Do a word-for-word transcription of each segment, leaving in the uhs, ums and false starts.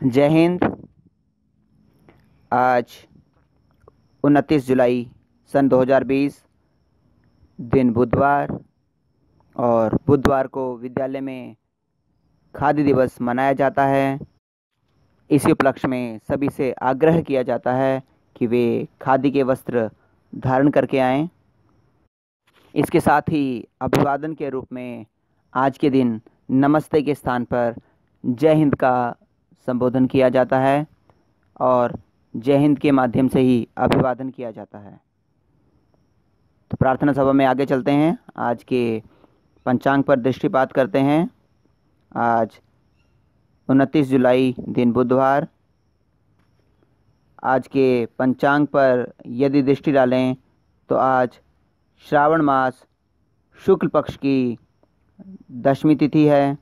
जय हिंद। आज उनतीस जुलाई सन दो हज़ार बीस दिन बुधवार, और बुधवार को विद्यालय में खादी दिवस मनाया जाता है। इसी उपलक्ष्य में सभी से आग्रह किया जाता है कि वे खादी के वस्त्र धारण करके आएं। इसके साथ ही अभिवादन के रूप में आज के दिन नमस्ते के स्थान पर जय हिंद का संबोधन किया जाता है और जय हिंद के माध्यम से ही अभिवादन किया जाता है। तो प्रार्थना सभा में आगे चलते हैं। आज के पंचांग पर दृष्टिपात करते हैं। आज उनतीस जुलाई दिन बुधवार। आज के पंचांग पर यदि दृष्टि डालें तो आज श्रावण मास शुक्ल पक्ष की दशमी तिथि है।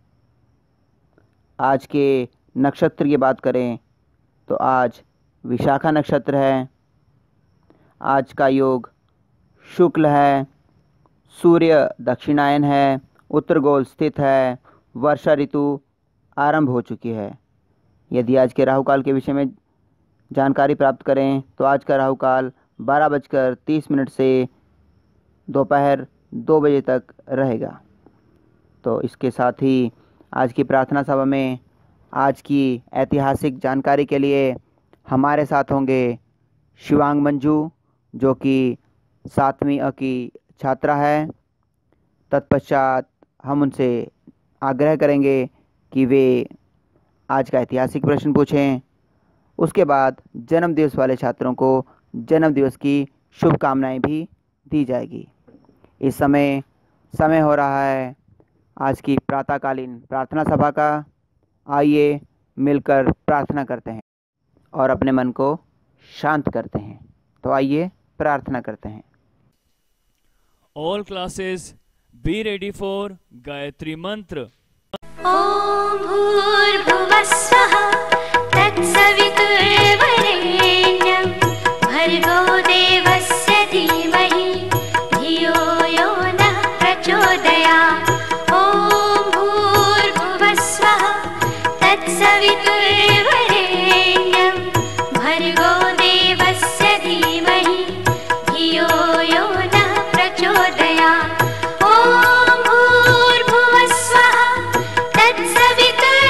आज के नक्षत्र की बात करें तो आज विशाखा नक्षत्र है। आज का योग शुक्ल है। सूर्य दक्षिणायन है, उत्तर गोल स्थित है। वर्षा ऋतु आरंभ हो चुकी है। यदि आज के राहु काल के विषय में जानकारी प्राप्त करें तो आज का राहु काल बारह बजकर तीस मिनट से दोपहर दो बजे तक रहेगा। तो इसके साथ ही आज की प्रार्थना सभा में आज की ऐतिहासिक जानकारी के लिए हमारे साथ होंगे शिवांग मंजू, जो कि सातवीं अ की छात्रा है। तत्पश्चात हम उनसे आग्रह करेंगे कि वे आज का ऐतिहासिक प्रश्न पूछें। उसके बाद जन्मदिवस वाले छात्रों को जन्मदिवस की शुभकामनाएं भी दी जाएगी। इस समय समय हो रहा है आज की प्रातःकालीन प्रार्थना सभा का। आइए मिलकर प्रार्थना करते हैं और अपने मन को शांत करते हैं। तो आइए प्रार्थना करते हैं। All classes be ready for Gayatri मंत्र। ॐ भूर्भुवस्सुः तत्सवितुर्वरेण्यं भर्गो देवस्य धीमहि धियो यो नः प्रचोदयात्। ॐ भूर्भुवस्सुः तत्सवितुर्वरेण्यं भर्गो देवस्य धीमहि धियो यो नः प्रचोदयात्। ॐ भूर्भुवस्सुः तत्सवितुर्वरेण्यं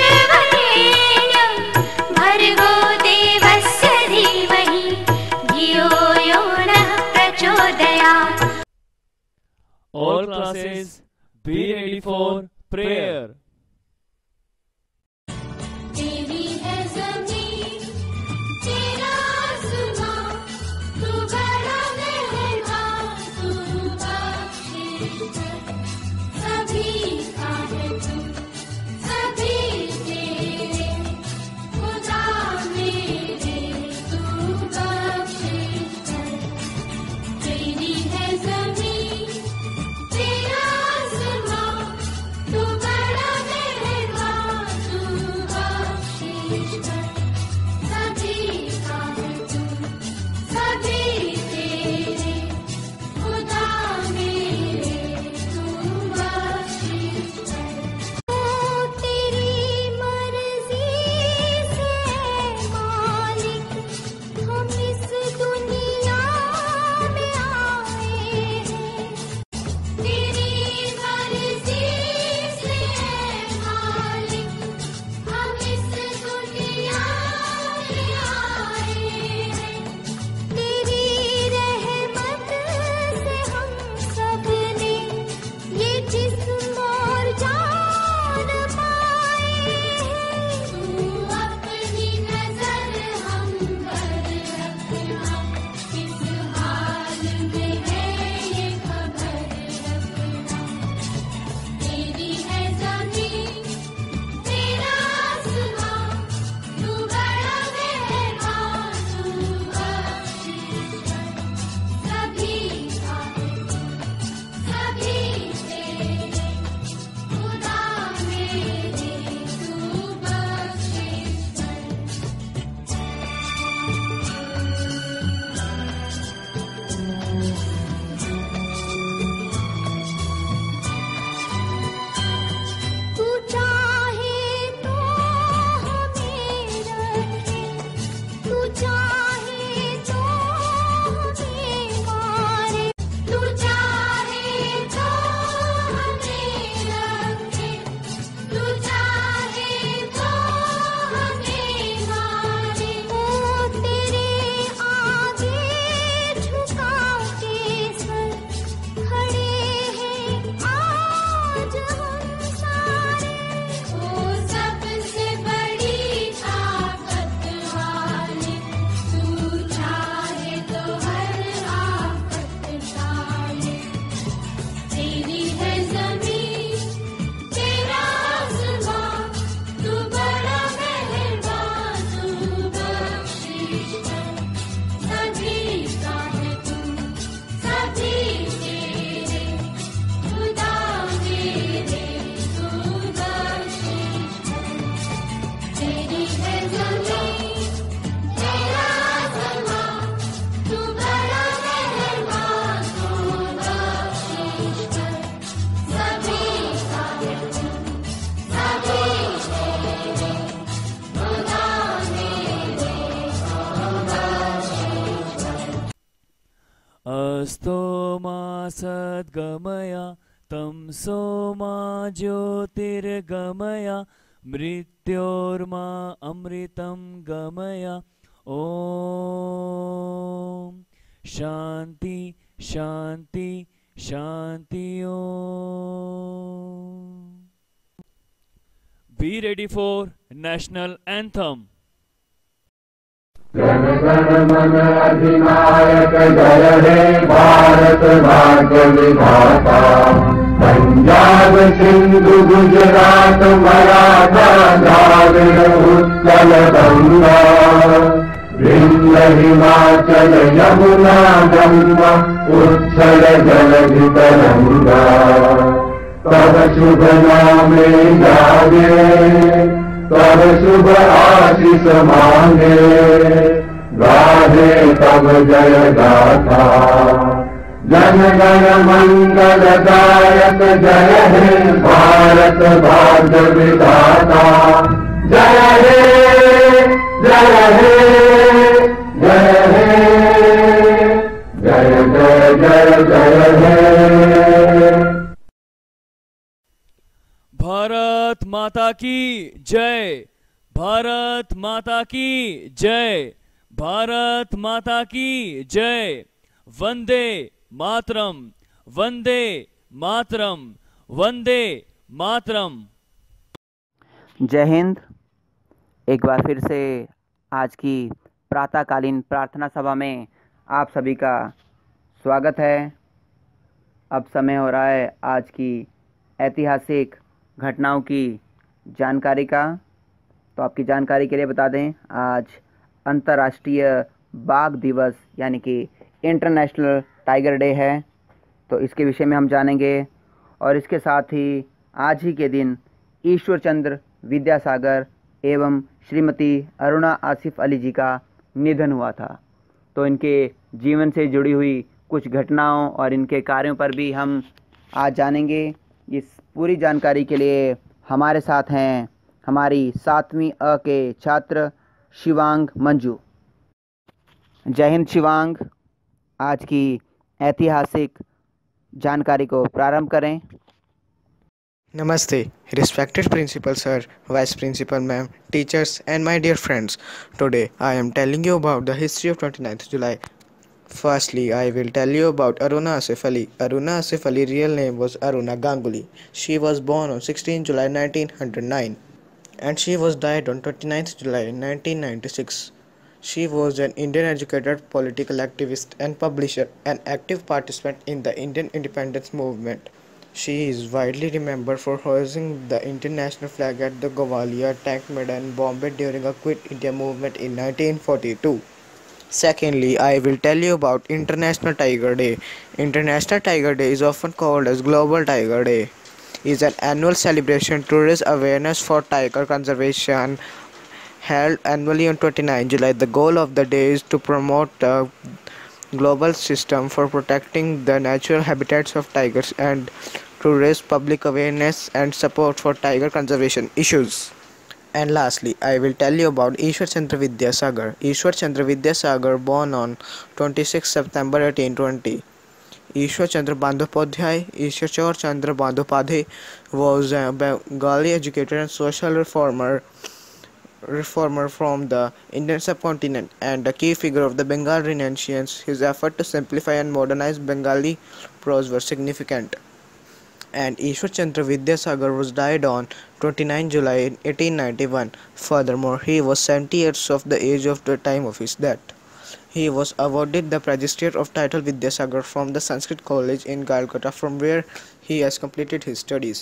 अस्तो मा सद्गमय तमसो मा ज्योतिर्गमय मृत्योर्मा अमृतं गमय। ओम शांति शांति शांति। ओम। Be ready for national anthem. Jana Gana मन अधिनायक जय हे भारत भाग्य विधाता। पंजाब सिंधु गुजरात मराठा द्राविड़ उत्कल गंगा। विंध्य हिमाचल यमुना गंगा उच्छल जलधि तरंगा। तब शुभ नामे जागे तब शुभ आशीष मांगे। गाहे तब जय गाथा जन गण मंगल दायक जय हे भारत भाग्य विधाता। जय हे जय हे जय हे जय जय जय जय हे। भारत माता की जय। भारत माता की जय। भारत माता की जय। वंदे मातरम वंदे मातरम वंदे मातरम। जय हिंद। एक बार फिर से आज की प्रातःकालीन प्रार्थना सभा में आप सभी का स्वागत है। अब समय हो रहा है आज की ऐतिहासिक घटनाओं की जानकारी का। तो आपकी जानकारी के लिए बता दें, आज अंतर्राष्ट्रीय बाघ दिवस यानी कि इंटरनेशनल टाइगर डे है। तो इसके विषय में हम जानेंगे। और इसके साथ ही आज ही के दिन ईश्वर चंद्र विद्यासागर एवं श्रीमती अरुणा आसिफ अली जी का निधन हुआ था। तो इनके जीवन से जुड़ी हुई कुछ घटनाओं और इनके कार्यों पर भी हम आज जानेंगे। इस पूरी जानकारी के लिए हमारे साथ हैं हमारी सातवीं अ के छात्र शिवांग मंजू। जय हिंद शिवांग, आज की ऐतिहासिक जानकारी को प्रारंभ करें। Namaste, respected Principal Sir, Vice Principal Ma'am, teachers and my dear friends. Today I am telling you about the history of twenty-ninth July. Firstly, I will tell you about Aruna Asif Ali. Aruna Asif Ali real name was Aruna Ganguly. She was born on sixteenth July nineteen oh nine and she was died on twenty-ninth July nineteen ninety-six. She was an Indian educated political activist and publisher, an active participant in the Indian independence movement. She is widely remembered for hoisting the Indian national flag at the Gwalior Tank Maidan in Bombay during a Quit India movement in nineteen forty-two. Secondly, I will tell you about International Tiger Day. International Tiger Day is often called as Global Tiger Day. It is an annual celebration to raise awareness for tiger conservation held annually on twenty-ninth July. The goal of the day is to promote a global system for protecting the natural habitats of tigers and to raise public awareness and support for tiger conservation issues. And lastly, I will tell you about Ishwar Chandra Vidyasagar. Ishwar Chandra Vidyasagar, born on twenty-sixth September eighteen twenty. Ishwar Chandra Bandyopadhyay, Ishwar Chandra Bandyopadhyay was a Bengali educator and social reformer reformer from the Indian subcontinent and a key figure of the Bengal Renaissance. His effort to simplify and modernize Bengali prose were significant. And Ishwar Chandra Vidyasagar was died on twenty-ninth July eighteen ninety-one. Furthermore, he was seventy years of the age of the time of his death. He was awarded the Magistrate of title Vidyasagar from the Sanskrit College in Calcutta, from where he has completed his studies.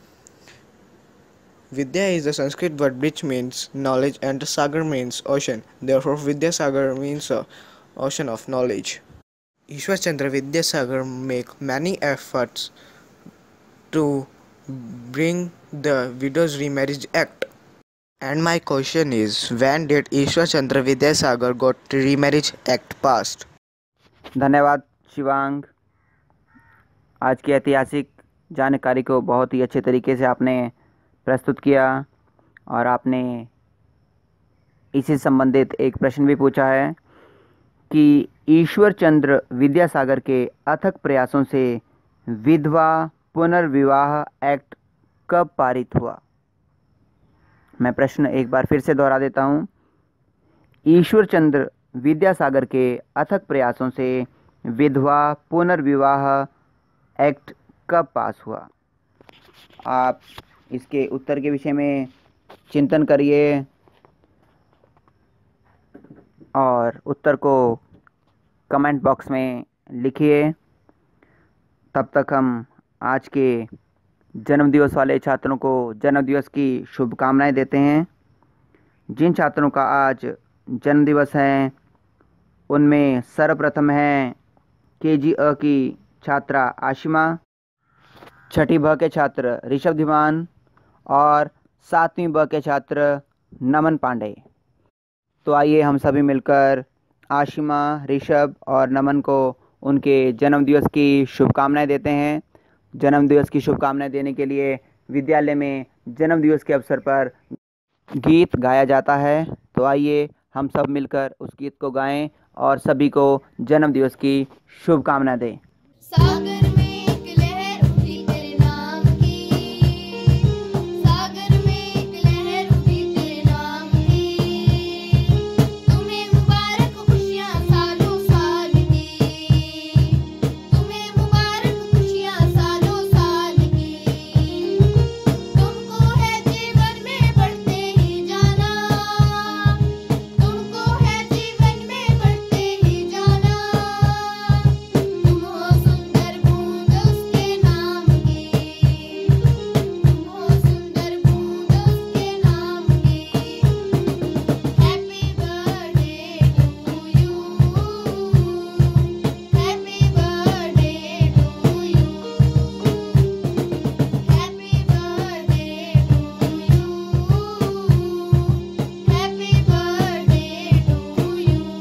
Vidya is the Sanskrit word which means knowledge and Sagar means ocean. Therefore, Vidyasagar means a ocean of knowledge. Ishwar Chandra Vidyasagar make many efforts to bring the Widows Remarriage Act. And my question is, when did Ishwar Chandra Vidyasagar got Remarriage Act passed? धन्यवाद शिवांग। आज की ऐतिहासिक जानकारी को बहुत ही अच्छे तरीके से आपने प्रस्तुत किया और आपने इसी संबंधित एक प्रश्न भी पूछा है कि ईश्वर चंद्र विद्यासागर के अथक प्रयासों से विधवा पुनर्विवाह एक्ट कब पारित हुआ? मैं प्रश्न एक बार फिर से दोहरा देता हूँ। ईश्वर चंद्र विद्यासागर के अथक प्रयासों से विधवा पुनर्विवाह एक्ट कब पास हुआ? आप इसके उत्तर के विषय में चिंतन करिए और उत्तर को कमेंट बॉक्स में लिखिए। तब तक हम आज के जन्मदिवस वाले छात्रों को जन्मदिवस की शुभकामनाएं देते हैं। जिन छात्रों का आज जन्मदिवस है उनमें सर्वप्रथम है के जी अ की छात्रा आशिमा, छठी ब के छात्र ऋषभ धीमान और सातवीं ब के छात्र नमन पांडे। तो आइए हम सभी मिलकर आशिमा, ऋषभ और नमन को उनके जन्मदिवस की शुभकामनाएं देते हैं। जन्मदिवस की शुभकामनाएं देने के लिए विद्यालय में जन्मदिवस के अवसर पर गीत गाया जाता है। तो आइए हम सब मिलकर उस गीत को गाएं और सभी को जन्मदिवस की शुभकामनाएं दें। सागर में एक लहर उठी तेरे नाम की, सागर में एक लहर उठी तेरे नाम की, तुम्हें मुबारक खुशियाँ सालों साल की, तुम्हें मुबारक खुशियाँ सालों साल की, तुमको है जीवन में बढ़ते ही जाना, तुमको है जीवन में बढ़ते ही जाना, तुम हो सुंदर बूंद उसके नाम की, तुम हो सुंदर बूंद उसके नाम की। Happy birthday to you, happy birthday to you, happy birthday to you, happy birthday to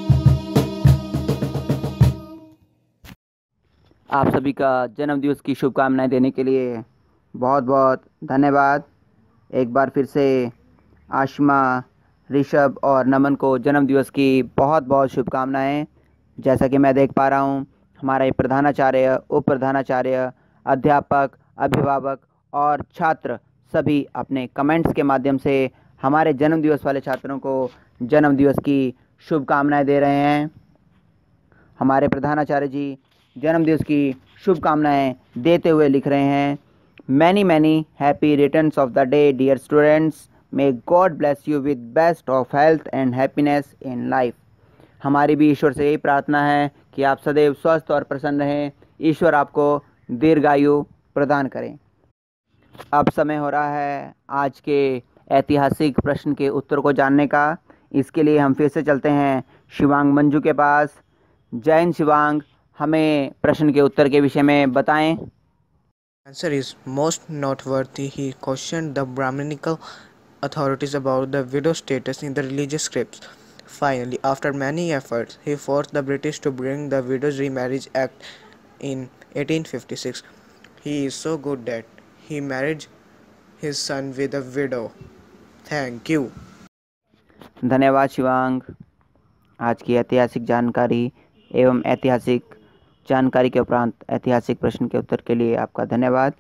you. आप सभी का जन्मदिवस की शुभकामनाएं देने के लिए बहुत बहुत धन्यवाद। एक बार फिर से आशिमा, ऋषभ और नमन को जन्मदिवस की बहुत बहुत शुभकामनाएं। जैसा कि मैं देख पा रहा हूं, हमारे प्रधानाचार्य, उप प्रधानाचार्य, अध्यापक, अभिभावक और छात्र सभी अपने कमेंट्स के माध्यम से हमारे जन्मदिवस वाले छात्रों को जन्मदिवस की शुभकामनाएं दे रहे हैं। हमारे प्रधानाचार्य जी जन्मदिवस की शुभकामनाएं देते हुए लिख रहे हैं, many many happy returns of the day dear students, may God bless you with best of health and happiness in life. हमारी भी ईश्वर से यही प्रार्थना है कि आप सदैव स्वस्थ और प्रसन्न रहें, ईश्वर आपको दीर्घायु प्रदान करें। अब समय हो रहा है आज के ऐतिहासिक प्रश्न के उत्तर को जानने का। इसके लिए हम फिर से चलते हैं शिवांग मंजू के पास। जैन शिवांग, हमें प्रश्न के उत्तर के विषय में बताएं। Answer is most noteworthy. He questioned the Brahminical authorities about the widow status in the religious scripts. Finally, after many efforts, he forced the British to bring the Widows Remarriage Act in eighteen fifty-six. He is so good that he married his son with a widow. Thank you. धन्यवाद शिवांग। आज की ऐतिहासिक जानकारी एवं ऐतिहासिक जानकारी के उपरांत ऐतिहासिक प्रश्न के उत्तर के लिए आपका धन्यवाद।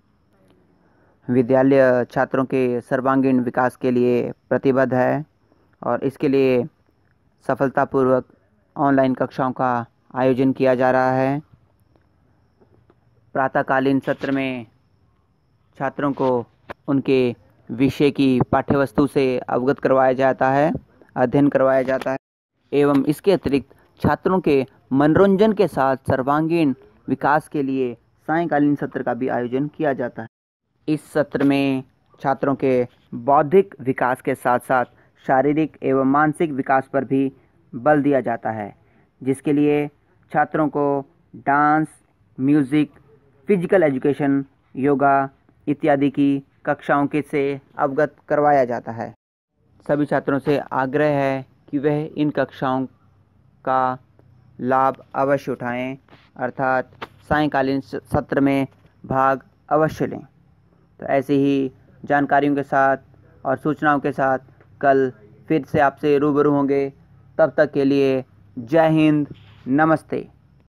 विद्यालय छात्रों के सर्वांगीण विकास के लिए प्रतिबद्ध है और इसके लिए सफलतापूर्वक ऑनलाइन कक्षाओं का आयोजन किया जा रहा है। प्रातःकालीन सत्र में छात्रों को उनके विषय की पाठ्यवस्तु से अवगत करवाया जाता है, अध्ययन करवाया जाता है एवं इसके अतिरिक्त छात्रों के मनोरंजन के साथ सर्वांगीण विकास के लिए सायंकालीन सत्र का भी आयोजन किया जाता है। इस सत्र में छात्रों के बौद्धिक विकास के साथ साथ शारीरिक एवं मानसिक विकास पर भी बल दिया जाता है, जिसके लिए छात्रों को dance, music, physical education, yoga इत्यादि की कक्षाओं के से अवगत करवाया जाता है। सभी छात्रों से आग्रह है कि वह इन कक्षाओं का लाभ अवश्य उठाएं, अर्थात सायंकालीन सत्र में भाग अवश्य लें। तो ऐसी ही जानकारियों के साथ और सूचनाओं के साथ कल फिर से आपसे रूबरू होंगे। तब तक के लिए जय हिंद, नमस्ते।